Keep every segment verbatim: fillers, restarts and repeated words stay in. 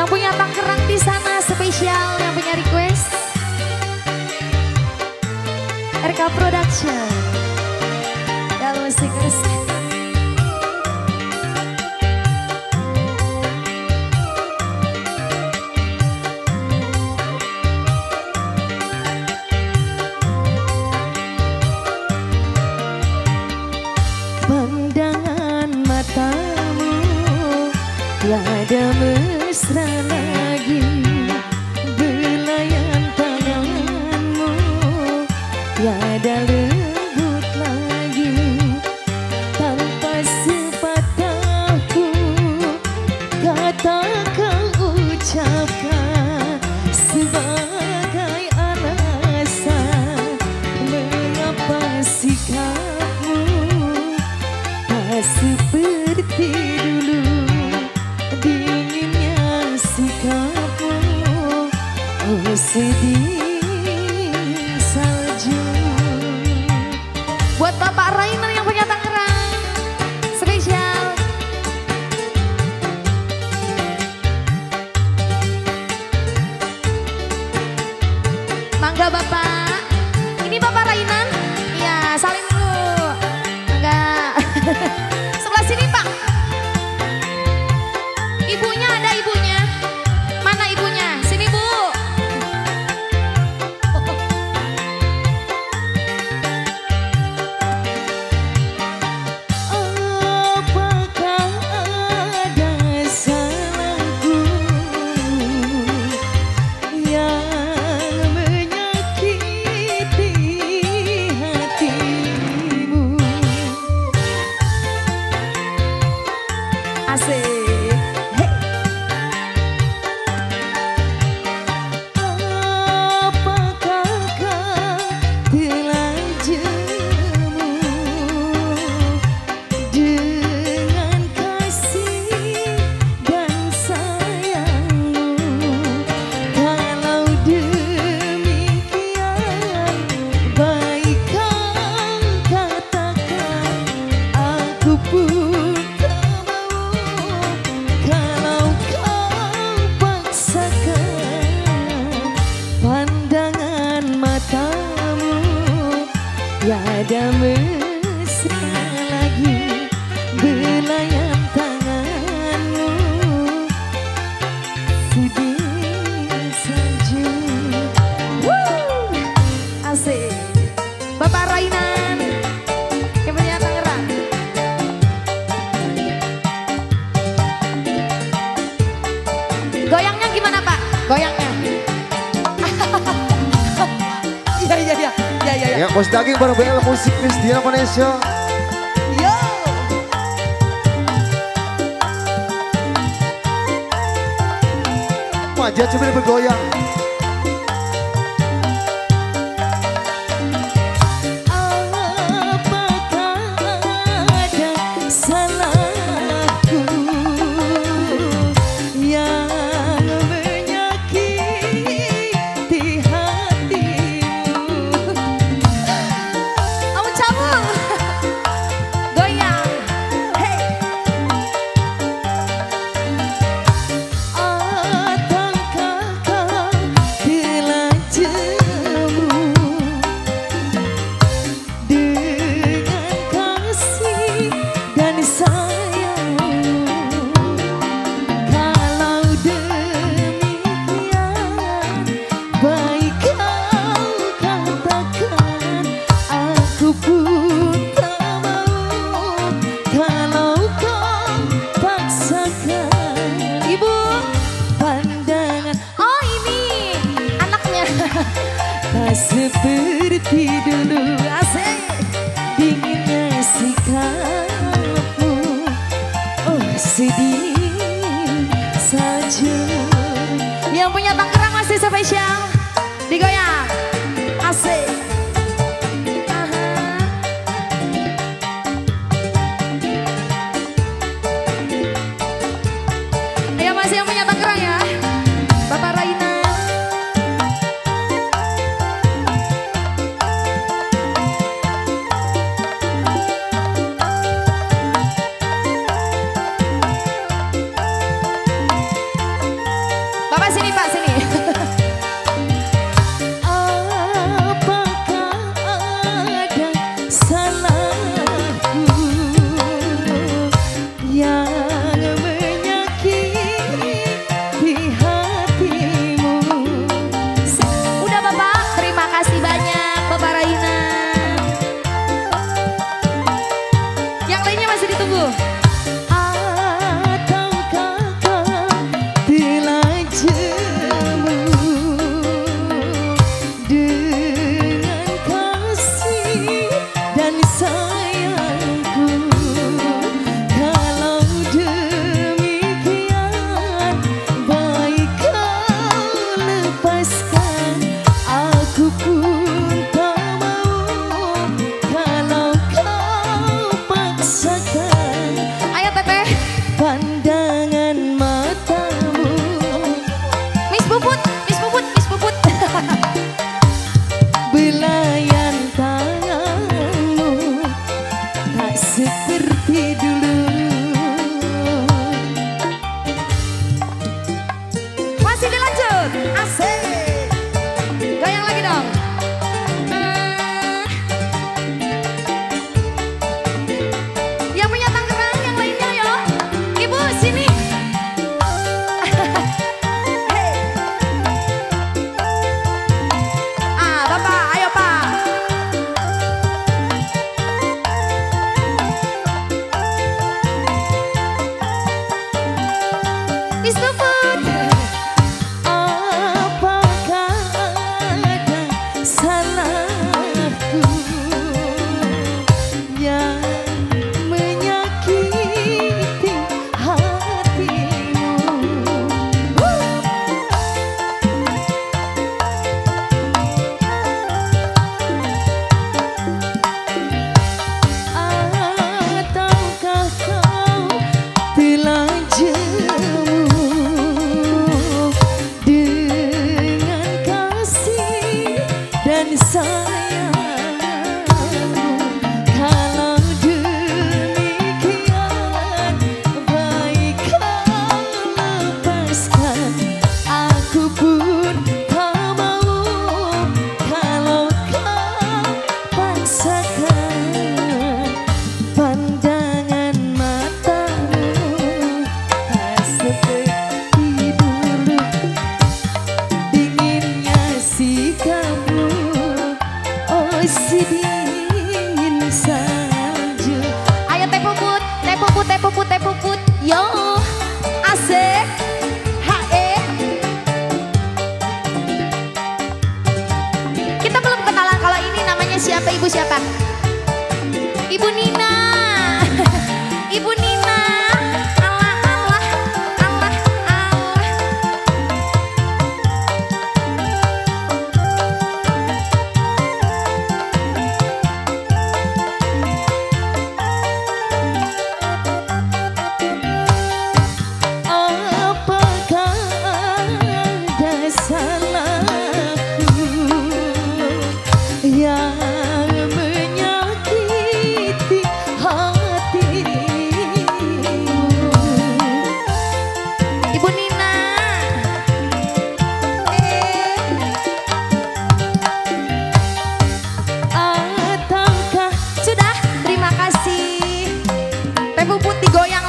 Yang punya Tangerang di sana spesial, yang punya request R K Production. Dan musik resep. Pandangan matamu tiada mesra lagi, belayan tanganmu tiada lembut lagi, tanpa sepatah pun kata kau ucapkan sebagai alasan mengapa sikapmu tak seperti dulu. Dinginnya sikapmu, oh sedih salju. Buat Bapak Rainer yang punya Tangerang spesial. Mangga Bapak. Ini Bapak Rainer. Iya, salim dulu. Enggak. Sebelah sini Pak. Ibunya ada ibunya. Mana ibunya? Sini Bu. Apakah ada salahku yang menyakiti hatimu? Asik. Tiada mesra lagi, belayan tanganmu sedih salju. Woo! Asik. Bapak Rainan yang punya Tangerang. Goyangnya gimana Pak? Goyangnya. Iya iya iya. Ya, ya, ya. Ya, Bos Daging bareng B L Musik Krisdiana Malaysia. Yo. Wajah cuma bergoyang. Apakah ada salahku yang menyakiti hatimu? Kamu cabul. Goyang. Hey. Atangkah kau telah jemu dengan kasih dan sayangmu? Kalau demikian, baik kau katakan, aku pun tak mau. Kalau kau paksakan, Ibu. pandangan Oh ini anaknya. tak seperti dulu. Asik. Dinginnya sikapmu, oh sedih saja. Yang punya Tangerang masih spesial. Digoyang. Asik. Aha. Ayo masih yang punya Tangerang ya. Bapak Raina.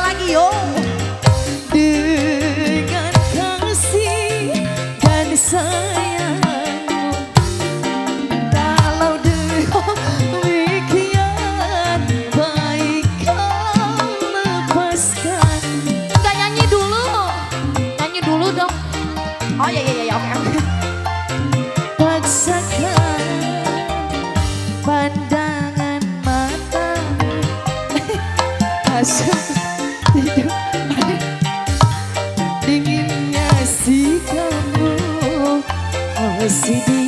lagi yo. Dengan kasih dan sayangmu, kalau demikian baik kau lepaskan. Enggak nyanyi dulu. Nyanyi dulu dong. Oh iya iya iya oke oke. Paksakan pandangan mata, asal tidur dinginnya si kamu, oh sedih.